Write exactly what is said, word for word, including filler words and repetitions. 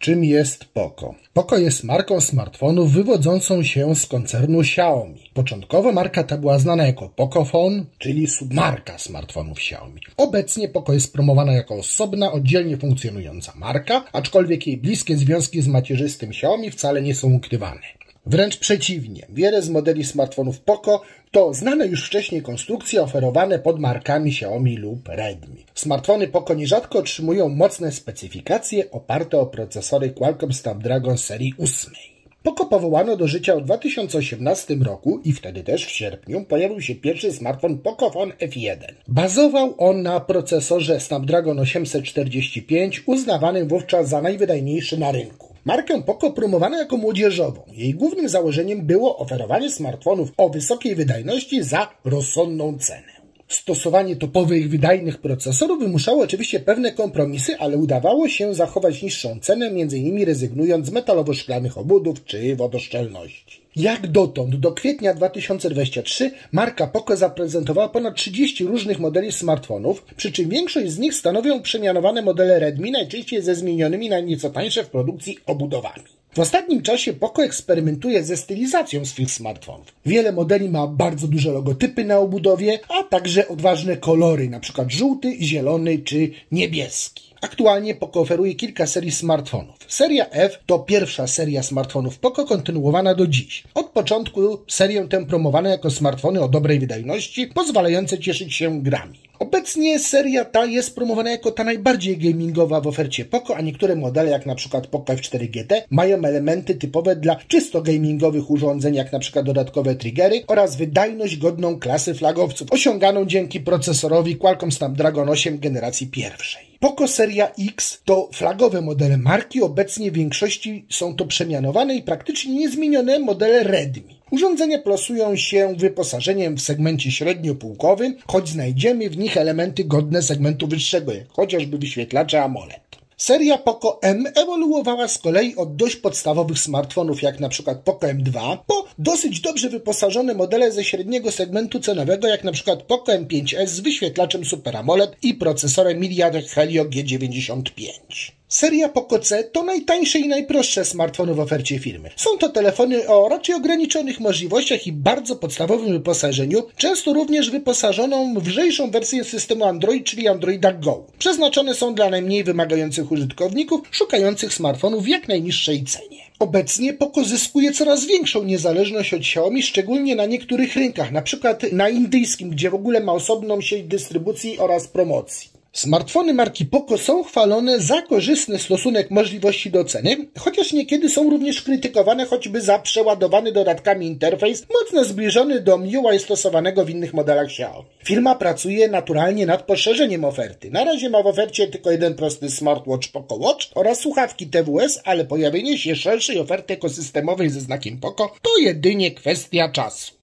Czym jest Poco? Poco jest marką smartfonów wywodzącą się z koncernu Xiaomi. Początkowo marka ta była znana jako Pocophone, czyli submarka smartfonów Xiaomi. Obecnie Poco jest promowana jako osobna, oddzielnie funkcjonująca marka, aczkolwiek jej bliskie związki z macierzystym Xiaomi wcale nie są ukrywane. Wręcz przeciwnie, wiele z modeli smartfonów Poco to znane już wcześniej konstrukcje oferowane pod markami Xiaomi lub Redmi. Smartfony Poco nierzadko otrzymują mocne specyfikacje oparte o procesory Qualcomm Snapdragon serii ósmej. Poco powołano do życia w dwa tysiące osiemnastym roku i wtedy też w sierpniu pojawił się pierwszy smartfon Pocophone F jeden. Bazował on na procesorze Snapdragon osiemset czterdzieści pięć, uznawanym wówczas za najwydajniejszy na rynku. Markę Poco promowano jako młodzieżową. Jej głównym założeniem było oferowanie smartfonów o wysokiej wydajności za rozsądną cenę. Stosowanie topowych, wydajnych procesorów wymuszało oczywiście pewne kompromisy, ale udawało się zachować niższą cenę, między innymi rezygnując z metalowo-szklanych obudów czy wodoszczelności. Jak dotąd, do kwietnia dwa tysiące dwudziestego trzeciego marka Poco zaprezentowała ponad trzydzieści różnych modeli smartfonów, przy czym większość z nich stanowią przemianowane modele Redmi, najczęściej ze zmienionymi na nieco tańsze w produkcji obudowami. W ostatnim czasie Poco eksperymentuje ze stylizacją swych smartfonów. Wiele modeli ma bardzo duże logotypy na obudowie, a także odważne kolory, np. żółty, zielony czy niebieski. Aktualnie Poco oferuje kilka serii smartfonów. Seria F to pierwsza seria smartfonów Poco kontynuowana do dziś. Od początku serię tę promowano jako smartfony o dobrej wydajności, pozwalające cieszyć się grami. Obecnie seria ta jest promowana jako ta najbardziej gamingowa w ofercie Poco, a niektóre modele, jak np. Poco F cztery G T, mają elementy typowe dla czysto gamingowych urządzeń, jak np. dodatkowe triggery oraz wydajność godną klasy flagowców, osiąganą dzięki procesorowi Qualcomm Snapdragon osiem generacji pierwszej. Poco Seria X to flagowe modele marki, obecnie w większości są to przemianowane i praktycznie niezmienione modele Redmi. Urządzenia plasują się wyposażeniem w segmencie średniopółkowym, choć znajdziemy w nich elementy godne segmentu wyższego, jak chociażby wyświetlacze AMOLED. Seria Poco M ewoluowała z kolei od dość podstawowych smartfonów, jak np. Poco M dwa, po dosyć dobrze wyposażone modele ze średniego segmentu cenowego, jak np. Poco M pięć S z wyświetlaczem Super AMOLED i procesorem MediaTek Helio G dziewięćdziesiąt pięć. Seria Poco C to najtańsze i najprostsze smartfony w ofercie firmy. Są to telefony o raczej ograniczonych możliwościach i bardzo podstawowym wyposażeniu, często również wyposażoną w lżejszą wersję systemu Android, czyli Androida Go. Przeznaczone są dla najmniej wymagających użytkowników, szukających smartfonów w jak najniższej cenie. Obecnie Poco zyskuje coraz większą niezależność od Xiaomi, szczególnie na niektórych rynkach, np. na indyjskim, gdzie w ogóle ma osobną sieć dystrybucji oraz promocji. Smartfony marki Poco są chwalone za korzystny stosunek możliwości do ceny, chociaż niekiedy są również krytykowane choćby za przeładowany dodatkami interfejs, mocno zbliżony do M I U I stosowanego w innych modelach Xiaomi. Firma pracuje naturalnie nad poszerzeniem oferty. Na razie ma w ofercie tylko jeden prosty smartwatch Poco Watch oraz słuchawki T W S, ale pojawienie się szerszej oferty ekosystemowej ze znakiem Poco to jedynie kwestia czasu.